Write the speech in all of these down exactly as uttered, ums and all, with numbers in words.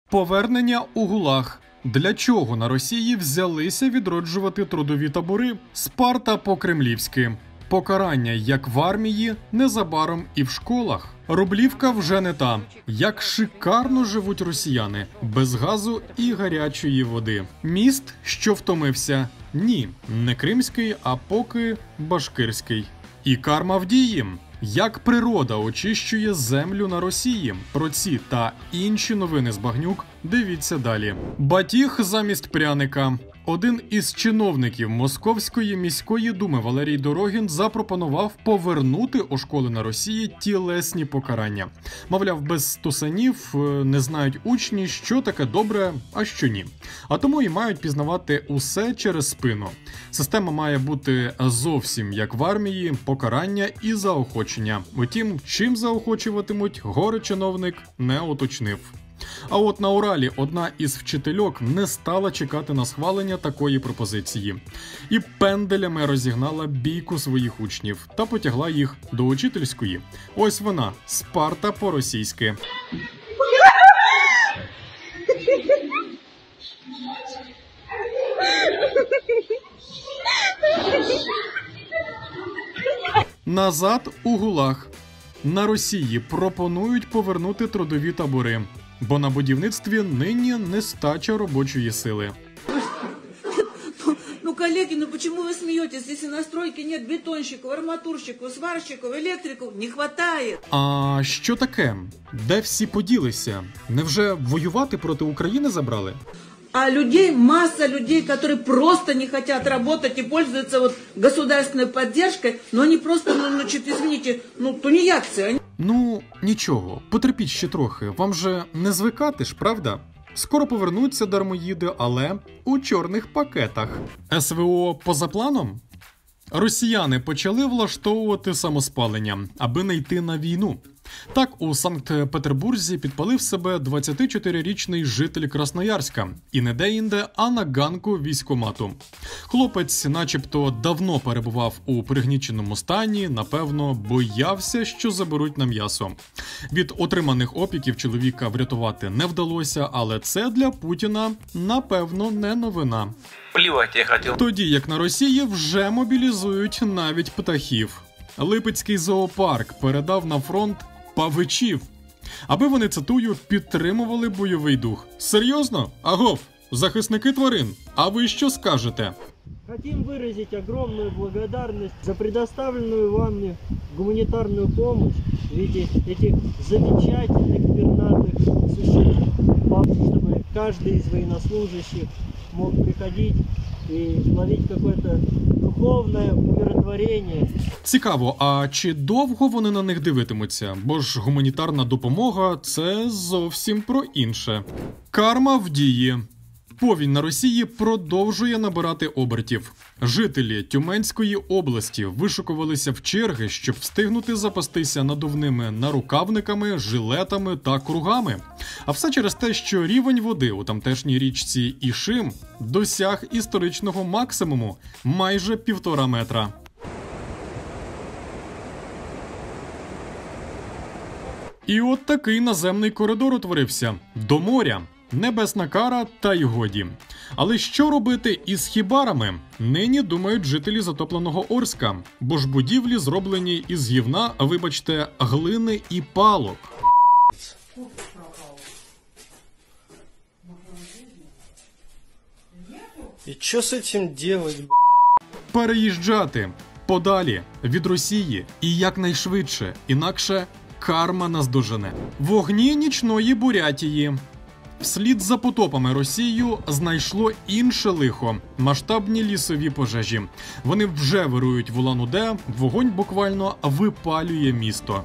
Повернення у ГУЛАГ. Для чого на Росії взялися відроджувати трудові табори? Спарта по-кремлівськи. Покарання як в армії, незабаром і в школах. Рублівка вже не та. Як шикарно живуть росіяни. Без газу і гарячої води. Міст, що втомився? Ні, не кримський, а поки башкирський. І карма в дії. Як природа очищує землю на Росії? Про ці та інші новини з багнюк дивіться далі. Батіг замість пряника. Один із чиновників Московської міської думи Валерій Дорогін запропонував повернути у школи на Росії тілесні покарання. Мовляв, без тусанів не знають учні, що таке добре, а що ні. А тому і мають пізнавати усе через спину. Система має бути зовсім як в армії, покарання і заохочення. Утім, чим заохочуватимуть, горе-чиновник не уточнив. А от на Уралі одна із вчительок не стала чекати на схвалення такої пропозиції. І пенделями розігнала бійку своїх учнів та потягла їх до учительської. Ось вона, Спарта по-російськи. Назад у ГУЛАГ. На Росії пропонують повернути трудові табори. Бо на будівництві нині нестача робочої сили. Ну, коллеги, ну почему вы смеетесь, если на стройке нет бетонщиков, арматурщиков, сварщиков, электриков? Не хватает. А що таке? Де всі поділися? Невже воювати проти України забрали? А людей, масса людей, которые просто не хотят работать и пользуются вот государственной поддержкой, но они просто, ну, значит, извините, ну, тунеядцы. Они... Ну, нічого, потерпіть ще трохи, вам же не звикати ж, правда? Скоро повернуться дармоїди, але у чорних пакетах. ес ве о поза планом? Росіяни почали влаштовувати самоспалення, аби не йти на війну. Так, у Санкт-Петербурзі підпалив себе двадцятичотирирічний житель Красноярська. І не де-інде, а на ганку військкомату. Хлопець начебто давно перебував у пригніченому стані, напевно, боявся, що заберуть на м'ясо. Від отриманих опіків чоловіка врятувати не вдалося, але це для Путіна, напевно, не новина. Плівати я хотів. Тоді, як на Росії, вже мобілізують навіть птахів. Липецький зоопарк передав на фронт павичів, аби вони, цитую, підтримували бойовий дух. Серйозно? Агов, захисники тварин, а ви що скажете? Хотим выразить огромную благодарность за предоставленную вами гуманитарную помощь в виде этих замечательных пернатых существ, чтобы каждый из военнослужащих мог приходить и ловить какое-то духовное умиротворение. Цікаво, а чи довго вони на них дивитимуться? Бо ж гуманітарна допомога – це зовсім про інше. Карма в дії. Повінь на Росії продовжує набирати обертів. Жителі Тюменської області вишукувалися в черги, щоб встигнути запастися надувними нарукавниками, жилетами та кругами. А все через те, що рівень води у тамтешній річці Ішим досяг історичного максимуму – майже півтора метра. І от такий наземний коридор утворився – до моря. Небесна кара та й годі. Але що робити із хібарами? Нині думають жителі затопленого Орська, бо ж будівлі зроблені із гівна, вибачте, глини і палок. И что с этим делать? Переїжджати подалі від Росії і якнайшвидше, інакше карма наздожене. Вогні нічної Бурятії. Вслід за потопами Росію знайшло інше лихо – масштабні лісові пожежі. Вони вже вирують в Улан-Удэ, вогонь буквально випалює місто.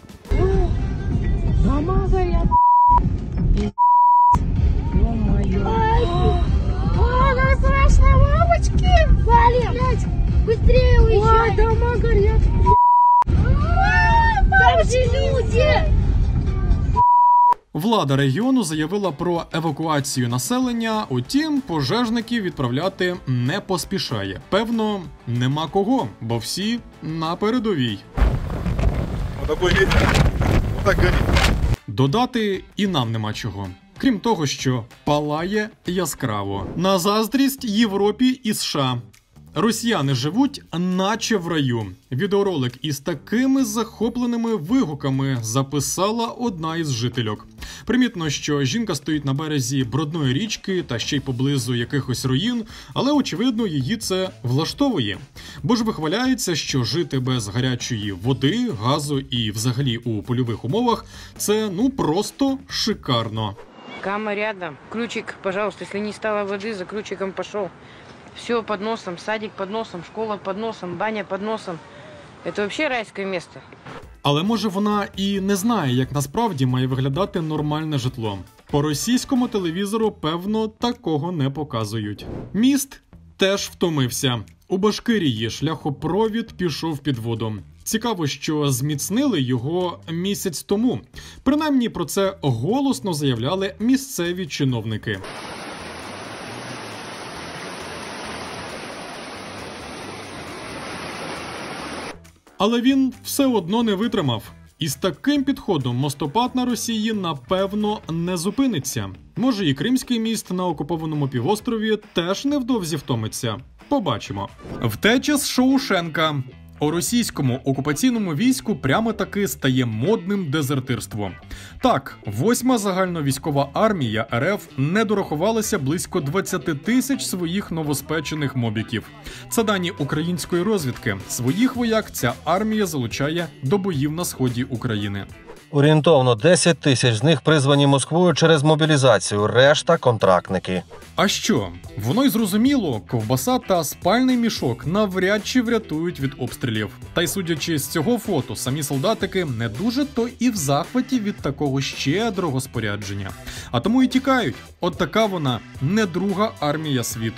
Дома горят. Ой, нам страшно, мамочки! Валим! Быстрее уезжай! Ой, дома горят! Там же люди! Влада регіону заявила про евакуацію населення, утім, пожежників відправляти не поспішає. Певно, нема кого, бо всі на передовій. Вот такой ветер, вот так горит. Додати і нам нема чого. Крім того, що палає яскраво. На заздрість Європі і США. Росіяни живуть наче в раю. Відеоролик із такими захопленими вигуками записала одна із жительок. Примітно, що жінка стоїть на березі брудної річки та ще й поблизу якихось руїн, але, очевидно, її це влаштовує. Бо ж вихваляється, що жити без гарячої води, газу і взагалі у польових умовах – це, ну, просто шикарно. Кама рядом. Ключик, пожалуйста, если не стало воды, за ключиком пошел. Все под носом, садик под носом, школа под носом, баня под носом. Это вообще райское место. Але може вона і не знає, як насправді має виглядати нормальне житло. По російському телевізору, певно, такого не показують. Міст теж втомився. У Башкирії шляхопровід пішов під воду. Цікаво, що зміцнили його місяць тому. Принаймні про це голосно заявляли місцеві чиновники. Але він все одно не витримав. І з таким підходом мостопад на Росії, напевно, не зупиниться. Може, і Кримський міст на окупованому півострові теж невдовзі втомиться. Побачимо. Втеча з Шоушенка. У російському окупаційному війську прямо таки стає модним дезертирство. Так, восьма загальновійськова армія РФ не дорахувалася близько двадцять тисяч своїх новоспечених мобіків. Це дані української розвідки. Своїх вояк ця армія залучає до боїв на сході України. Орієнтовно десять тисяч з них призвані Москвою через мобілізацію, решта – контрактники. А що? Воно й зрозуміло, ковбаса та спальний мішок навряд чи врятують від обстрілів. Та й судячи з цього фото, самі солдатики не дуже то і в захваті від такого щедрого спорядження. А тому і тікають. От така вона не друга армія світу.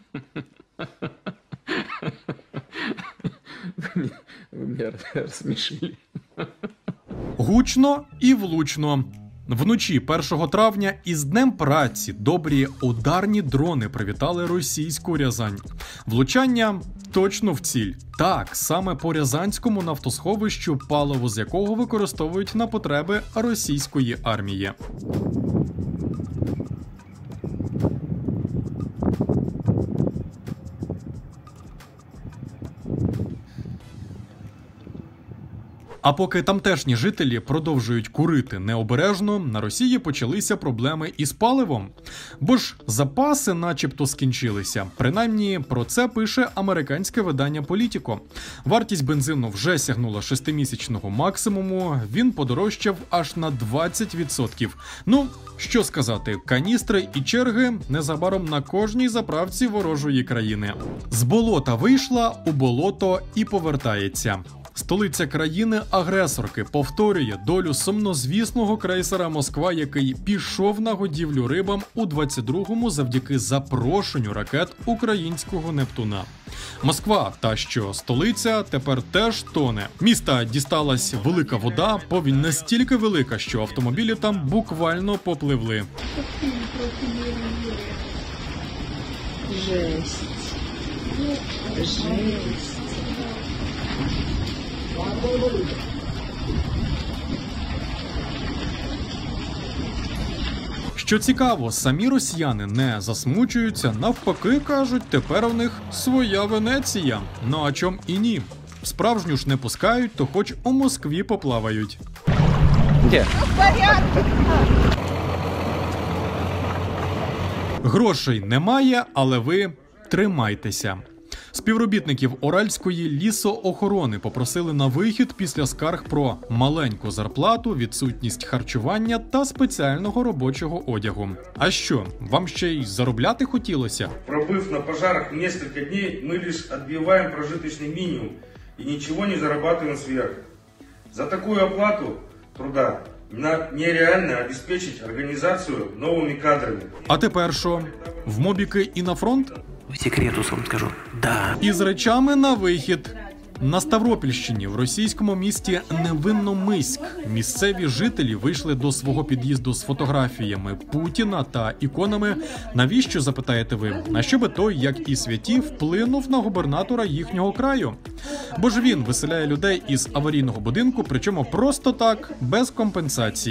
Ви мене розсмішили. Гучно і влучно. Вночі першого травня із Днем праці добрі ударні дрони привітали російську Рязань. Влучання точно в ціль. Так, саме по Рязанському нафтосховищу, паливо з якого використовують на потреби російської армії. А поки тамтешні жителі продовжують курити необережно, на Росії почалися проблеми із паливом. Бо ж запаси начебто скінчилися. Принаймні про це пише американське видання Politico. Вартість бензину вже сягнула шестимісячного максимуму, він подорожчав аж на двадцять відсотків. Ну, що сказати, каністри і черги незабаром на кожній заправці ворожої країни. З болота вийшла, у болото і повертається. Столиця країни-агресорки повторює долю сумнозвісного крейсера «Москва», який пішов на годівлю рибам у двадцять другому завдяки запрошенню ракет українського «Нептуна». Москва, та що столиця, тепер теж тоне. Міста дісталась велика вода, повінь настільки велика, що автомобілі там буквально попливли. Жесть. Жесть. Що цікаво, самі росіяни не засмучуються, навпаки кажуть, тепер у них своя Венеція. Ну а чом і ні? Справжню ж не пускають, то хоч у Москві поплавають. Де? Грошей немає, але ви тримайтеся. Співробітників Оральської лісоохорони попросили на вихід після скарг про маленьку зарплату, відсутність харчування та спеціального робочого одягу. А що, вам ще й заробляти хотілося? Пробыв на пожарах несколько дней, мы лишь отбиваем прожиточный минимум и ничего не зарабатываем сверху. За такую оплату труда нереально обеспечить организацию новыми кадрами. А тепер що? В мобіки і на фронт? Секретус вам скажу. Да. Із речами на вихід. На Ставропільщині, в російському місті Невинномиськ, місцеві жителі вийшли до свого під'їзду з фотографіями Путіна та іконами. Навіщо, запитаєте ви? На що би той, як і святі, вплинув на губернатора їхнього краю? Бо ж він виселяє людей із аварійного будинку, причому просто так, без компенсацій.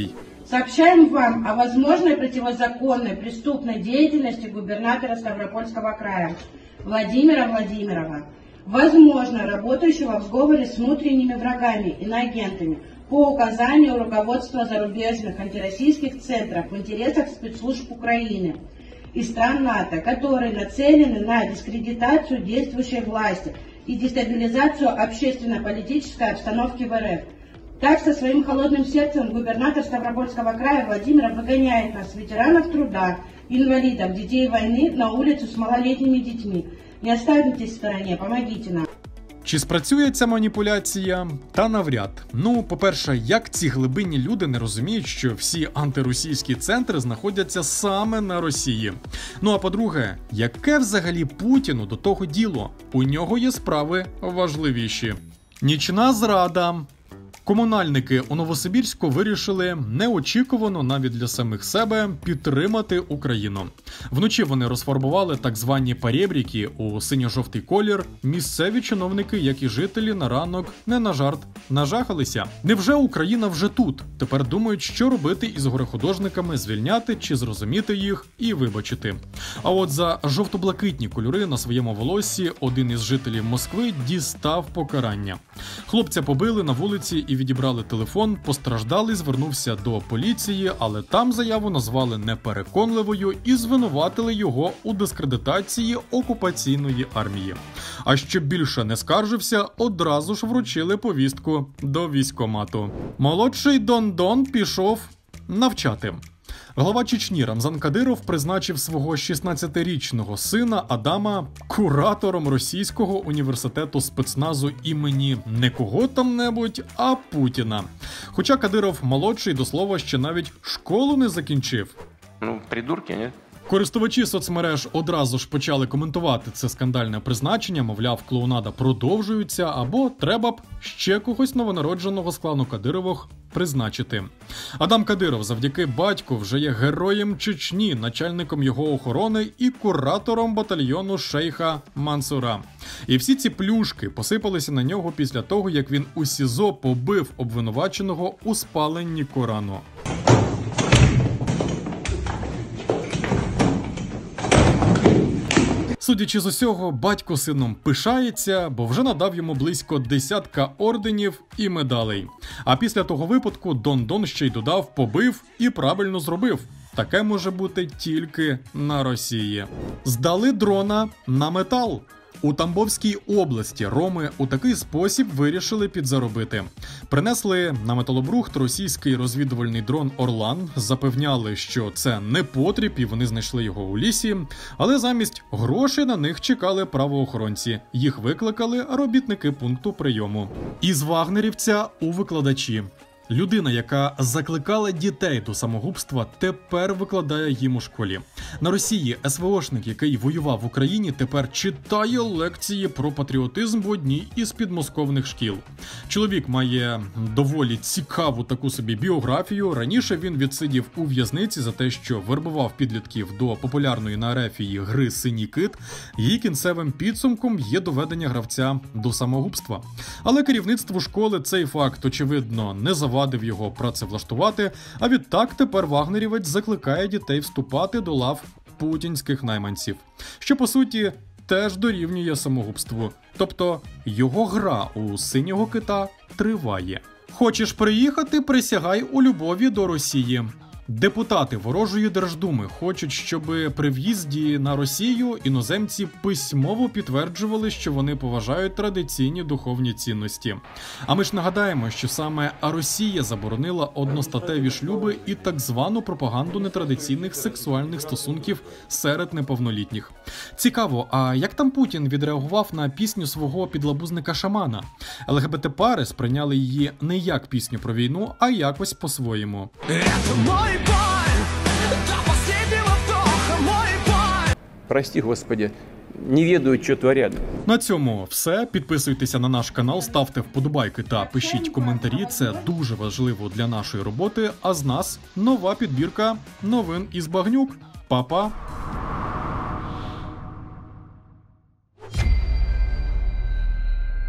Сообщаем вам о возможной противозаконной преступной деятельности губернатора Ставропольского края Владимира Владимирова, возможно работающего в сговоре с внутренними врагами, иноагентами, по указанию руководства зарубежных антироссийских центров в интересах спецслужб Украины и стран НАТО, которые нацелены на дискредитацию действующей власти и дестабилизацию общественно-политической обстановки в РФ. Так, со своим холодным сердцем губернатор Ставропольского края Владимир выгоняет нас, ветеранов труда, инвалидов, детей войны, на улицу с малолетними детьми. Не останьтесь в стороне, помогите нам. Чи спрацює ця маніпуляція? Та навряд. Ну, по-перше, як ці глибинні люди не розуміють, що всі антиросійські центри знаходяться саме на Росії? Ну а по-друге, яке взагалі Путіну до того діло? У нього є справи важливіші. Нічна зрада. Комунальники у Новосибірську вирішили неочікувано навіть для самих себе підтримати Україну. Вночі вони розфарбували так звані перебріки у синьо-жовтий колір. Місцеві чиновники, як і жителі, на ранок не на жарт нажахалися. Невже Україна вже тут? Тепер думають, що робити із горе-художниками, звільняти чи зрозуміти їх і вибачити. А от за жовто-блакитні кольори на своєму волоссі один із жителів Москви дістав покарання. Хлопця побили на вулиці і відібрали телефон, постраждалий звернувся до поліції, але там заяву назвали непереконливою і звинуватили його у дискредитації окупаційної армії. А щоб більше не скаржився, одразу ж вручили повістку до військкомату. Молодший Дон-Дон пішов навчати. Глава Чечні Рамзан Кадиров призначив свого шістнадцятирічного сина Адама куратором російського університету спецназу імені не кого там-небудь, а Путіна. Хоча Кадиров молодший, до слова, ще навіть школу не закінчив. Ну, придурки, ні? Користувачі соцмереж одразу ж почали коментувати це скандальне призначення, мовляв, клоунада продовжується, або треба б ще когось новонародженого з клану Кадирових призначити. Адам Кадиров завдяки батьку вже є героєм Чечні, начальником його охорони і куратором батальйону шейха Мансура. І всі ці плюшки посипалися на нього після того, як він у СІЗО побив обвинуваченого у спаленні Корану. Судячи з усього, батько сином пишається, бо вже надав йому близько десятка орденів і медалей. А після того випадку Дон-Дон ще й додав «побив» і правильно зробив. Таке може бути тільки на Росії. Здали дрона на метал. У Тамбовській області роми у такий спосіб вирішили підзаробити. Принесли на металобрухт російський розвідувальний дрон «Орлан», запевняли, що це не потріб і вони знайшли його у лісі, але замість грошей на них чекали правоохоронці. Їх викликали робітники пункту прийому. Із вагнерівця у викладачі. Людина, яка закликала дітей до самогубства, тепер викладає їм у школі. На Росії ес ве ошник, який воював в Україні, тепер читає лекції про патріотизм в одній із підмосковних шкіл. Чоловік має доволі цікаву таку собі біографію. Раніше він відсидів у в'язниці за те, що вербував підлітків до популярної на Ерефії гри «Синій кит». Її кінцевим підсумком є доведення гравця до самогубства. Але керівництву школи цей факт, очевидно, не завадив Вадив його працевлаштувати, а відтак тепер вагнерівець закликає дітей вступати до лав путінських найманців. Що, по суті, теж дорівнює самогубству. Тобто, його гра у синього кита триває. Хочеш приїхати? Присягай у любові до Росії. Депутати ворожої Держдуми хочуть, щоб при в'їзді на Росію іноземці письмово підтверджували, що вони поважають традиційні духовні цінності. А ми ж нагадаємо, що саме Росія заборонила одностатеві шлюби і так звану пропаганду нетрадиційних сексуальних стосунків серед неповнолітніх. Цікаво, а як там Путін відреагував на пісню свого підлабузника-шамана? ел ге бе те-пари сприйняли її не як пісню про війну, а якось по-своєму. Прости, Господи, не ведают, що творять. На цьому все. Підписуйтеся на наш канал, ставте вподобайки та пишіть коментарі. Це дуже важливо для нашої роботи. А з нас нова підбірка новин із Багнюк. Па-па!